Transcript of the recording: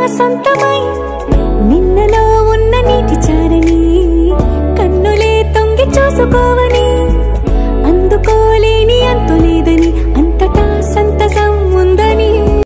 సొంతమై నిన్నలో ఉన్న నీటి చారని కన్నులే తొంగి చూసుకోవని అందుకోలేని అంతులేదని